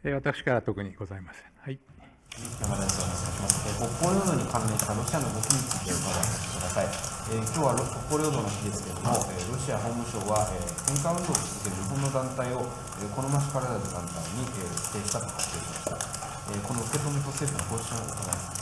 私からは特にございません。はい。 山田です。お願いします。北方領土に関連したロシアの動きについて伺わせてください。今日は北方領土の日ですけれども、ロシア法務省は返還運動を続ける日本の団体を好ましからざる団体に指定したと発表しました。この受け止めと政府の方針を伺います。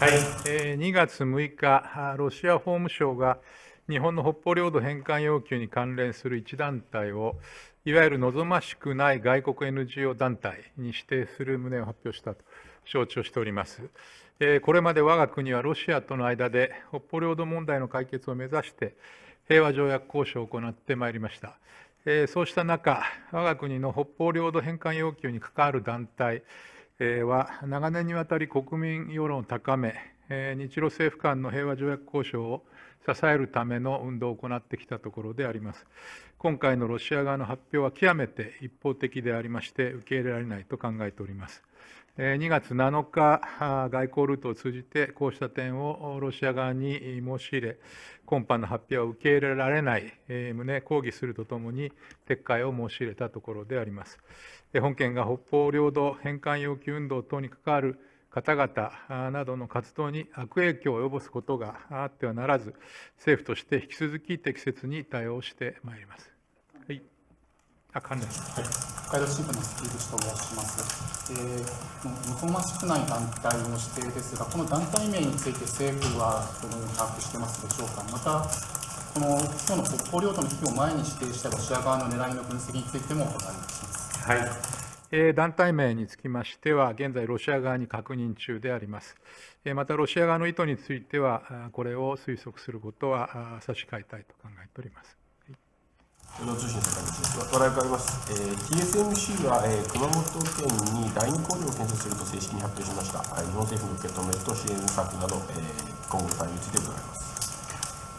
はい、2月6日、ロシア法務省が日本の北方領土返還要求に関連する一団体を、いわゆる望ましくない外国 NGO 団体に指定する旨を発表したと承知をしております。これまで我が国はロシアとの間で北方領土問題の解決を目指して平和条約交渉を行ってまいりました。そうした中、我が国の北方領土返還要求に関わる団体は、長年にわたり国民世論を高め、日露政府間の平和条約交渉を支えるための運動を行ってきたところであります。今回のロシア側の発表は極めて一方的でありまして、受け入れられないと考えております。2月7日、外交ルートを通じて、こうした点をロシア側に申し入れ、今般の発表は受け入れられない旨、抗議するとともに、撤回を申し入れたところであります。本件が北方領土返還要求運動等に関わる方々などの活動に悪影響を及ぼすことがあってはならず、政府として引き続き適切に対応してまいります。はい。関連。 北海道新聞の関口と申します。望ましくない団体の指定ですが、この団体名について政府はどのように把握してますでしょうか。また、この今日の北方領土の日を前に指定したロシア側の狙いの分析についてもお伺いします。 はい。団体名につきましては、現在、ロシア側に確認中であります。また、ロシア側の意図については、これを推測することは差し控えたいと考えております。 通信坂口です。笑いがあります。TSMC は熊本県に第2工場を建設すると正式に発表しました。日本政府の受け止めと支援策など、今後の対応について伺います。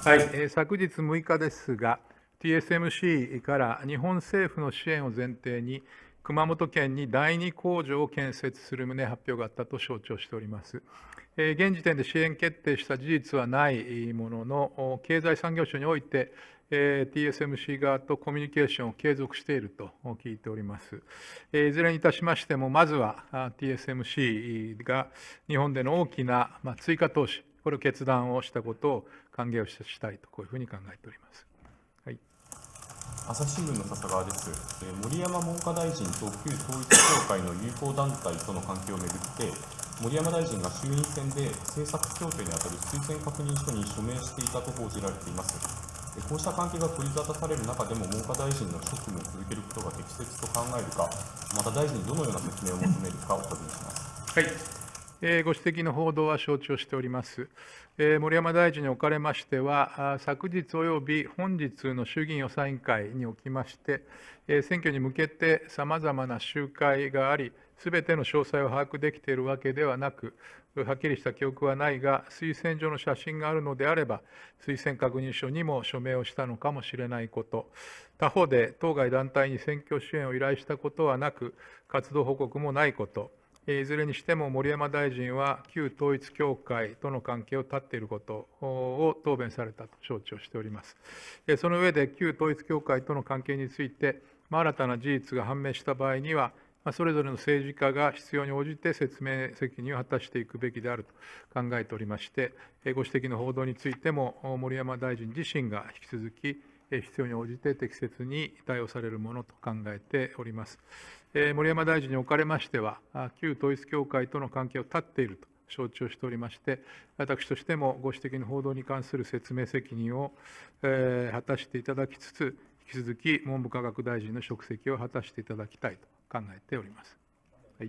はい、昨日6日ですが、TSMC から日本政府の支援を前提に、熊本県に第2工場を建設する旨発表があったと承知をしております。現時点で支援決定した事実はないものの、経済産業省において、TSMC 側とコミュニケーションを継続していると聞いております。いずれにいたしましても、まずは TSMC が日本での大きな追加投資、これを決断をしたことを歓迎をしたいと、こういうふうに考えております。はい、 朝日新聞の笹川です。森山文科大臣と旧統一教会の友好団体との関係をめぐって、森山大臣が衆院選で政策協定に当たる推薦確認書に署名していたと報じられています。こうした関係が取り沙汰される中でも、文科大臣の職務を続けることが適切と考えるか、また大臣にどのような説明を求めるかお尋ねします。 はい、ご指摘の報道は承知をしております。森山大臣におかれましては、昨日および本日の衆議院予算委員会におきまして、選挙に向けてさまざまな集会があり、すべての詳細を把握できているわけではなく、はっきりした記憶はないが、推薦状の写真があるのであれば、推薦確認書にも署名をしたのかもしれないこと、他方で当該団体に選挙支援を依頼したことはなく、活動報告もないこと、いずれにしても森山大臣は旧統一教会との関係を断っていることを答弁されたと承知をしております。その上で、旧統一教会との関係について、新たな事実が判明した場合には、それぞれの政治家が必要に応じて説明責任を果たしていくべきであると考えておりまして、ご指摘の報道についても、森山大臣自身が引き続き、必要に応じて適切に対応されるものと考えております。森山大臣におかれましては、旧統一教会との関係を断っていると承知をしておりまして、私としてもご指摘の報道に関する説明責任を果たしていただきつつ、引き続き文部科学大臣の職責を果たしていただきたいと考えております。はい。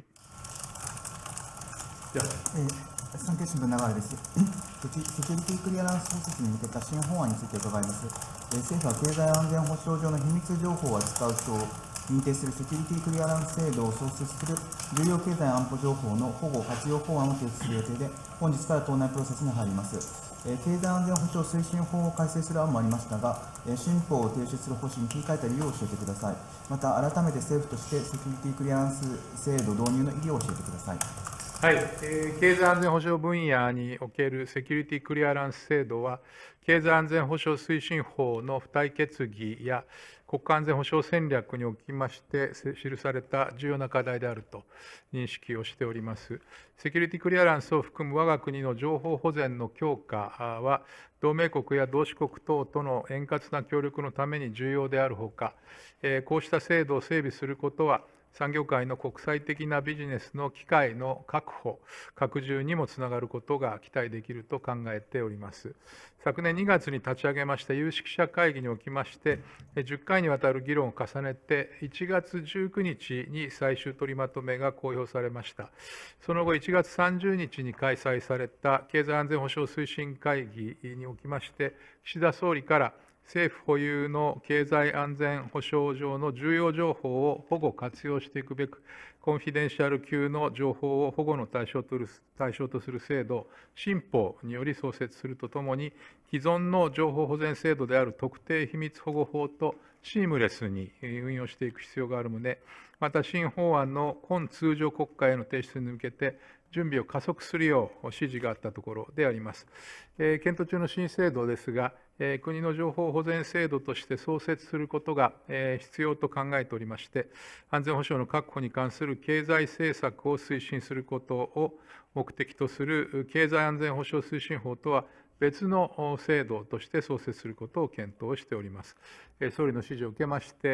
産経新聞長井です。セキュリティクリアランス措置に向けた新法案について伺います。政府は経済安全保障上の秘密情報を扱う人を認定するセキュリティクリアランス制度を創設する重要経済安保情報の保護活用法案を提出する予定で、本日から党内プロセスに入ります。経済安全保障推進法を改正する案もありましたが、新法を提出する方針に切り替えた理由を教えてください。また、改めて政府としてセキュリティクリアランス制度導入の意義を教えてください。 はい、経済安全保障分野におけるセキュリティクリアランス制度は、経済安全保障推進法の付帯決議や国家安全保障戦略におきまして記された重要な課題であると認識をしております。セキュリティクリアランスを含む我が国の情報保全の強化は、同盟国や同志国等との円滑な協力のために重要であるほか、こうした制度を整備することは、産業界の国際的なビジネスの機会の確保、拡充にもつながることが期待できると考えております。昨年2月に立ち上げました有識者会議におきまして、10回にわたる議論を重ねて、1月19日に最終取りまとめが公表されました。その後、1月30日に開催された経済安全保障推進会議におきまして、岸田総理から、政府保有の経済安全保障上の重要情報を保護・活用していくべく、コンフィデンシャル級の情報を保護の対象とする制度、新法により創設するとともに、既存の情報保全制度である特定秘密保護法とシームレスに運用していく必要がある旨、また新法案の今通常国会への提出に向けて、準備を加速するよう指示があったところであります。検討中の新制度ですが、国の情報保全制度として創設することが必要と考えておりまして、安全保障の確保に関する経済政策を推進することを目的とする経済安全保障推進法とは別の制度として創設することを検討しております。総理の指示を受けまして、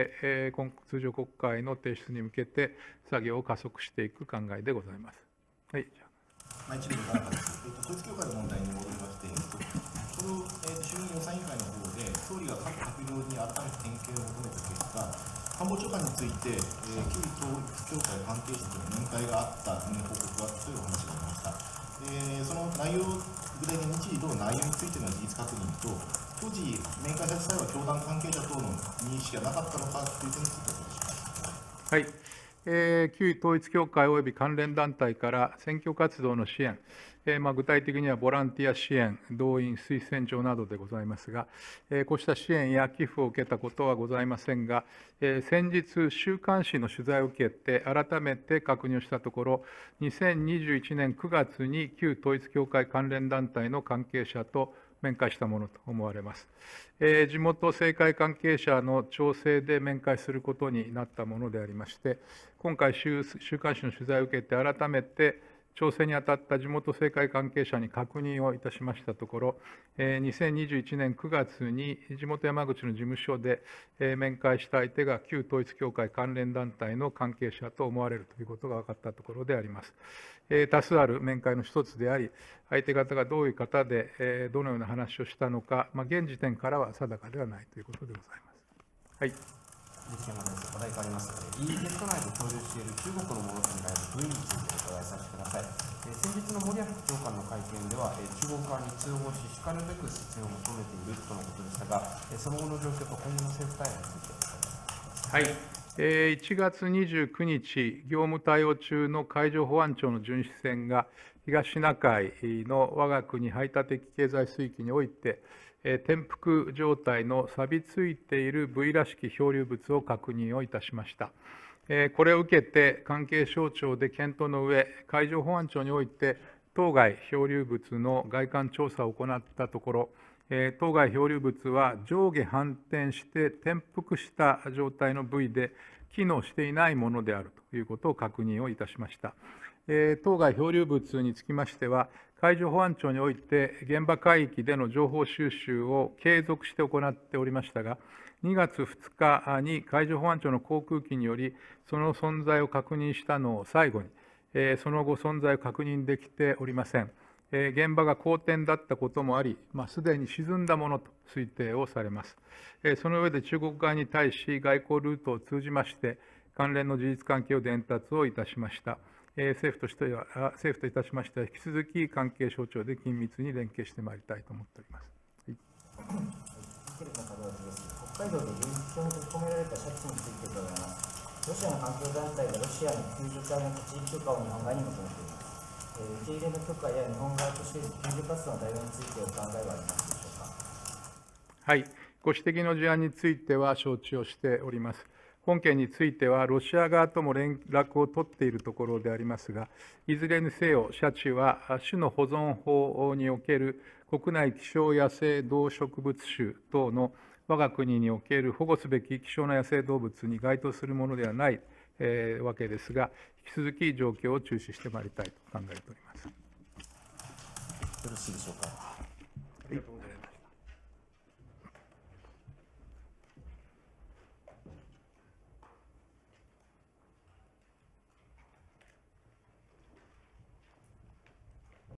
今通常国会の提出に向けて作業を加速していく考えでございます。はい、 一部の中です。統一教会の問題に戻りまして、この衆議院予算委員会の方で、総理が各閣僚に改めて点検を求めた結果、官房長官について、旧統一教会関係者との面会があった、報告があったというお話がありました。その内容、具体的に日時の内容についての事実確認と、当時、面会した際は教団関係者等の認識がなかったのかという点についてお伺いします。 はい。旧統一教会及び関連団体から選挙活動の支援、具体的にはボランティア支援、動員、推薦状などでございますが、こうした支援や寄付を受けたことはございませんが、先日、週刊誌の取材を受けて、改めて確認をしたところ、2021年9月に旧統一教会関連団体の関係者と面会したものと思われます。地元政界関係者の調整で面会することになったものでありまして、今回、週刊誌の取材を受けて、改めて調整に当たった地元政界関係者に確認をいたしましたところ、2021年9月に地元山口の事務所で面会した相手が旧統一教会関連団体の関係者と思われるということが分かったところであります。多数ある面会の一つであり、相手方がどういう方で、どのような話をしたのか、現時点からは定かではないということでございます。はい。 西山です。話題変わります。EEZ 内で共有している中国のものとみられる部位についてお伺いさせてください。先日の森保長官の会見では、中国側に通報し、しかるべく説明を求めているとのことでしたが、その後の状況と今後の政府対応についてお伺いします。 はい。1月29日、業務対応中の海上保安庁の巡視船が、東シナ海の我が国排他的経済水域において、転覆状態の錆びついているブイらしき漂流物を確認をいたしました。これを受けて、関係省庁で検討の上、海上保安庁において、当該漂流物の外観調査を行ったところ、当該漂流物は上下反転して転覆した状態の部位で、機能していないものであるということを確認をいたしました。当該漂流物につきましては、海上保安庁において、現場海域での情報収集を継続して行っておりましたが、2月2日に海上保安庁の航空機により、その存在を確認したのを最後に、その後、存在を確認できておりません。現場が荒天だったこともあり、すでに沈んだものと推定をされます。その上で中国側に対し、外交ルートを通じまして、関連の事実関係を伝達をいたしました。政府といたしましては、引き続き関係省庁で緊密に連携してまいりたいと思っております。 北海道で唯一に込められた借地について伺います。ロシアの環境団体がロシアの救助隊の立ち入り許可を日本側に求めています。受け入れの許可や日本側として救助活動の対応についてお考えはありますでしょうか。 はい、ご指摘の事案については承知をしております。本件については、ロシア側とも連絡を取っているところでありますが、いずれにせよ、シャチは種の保存法における国内希少野生動植物種等の我が国における保護すべき希少な野生動物に該当するものではない、わけですが、引き続き状況を注視してまいりたいと考えております。 よろしいでしょうか。 はい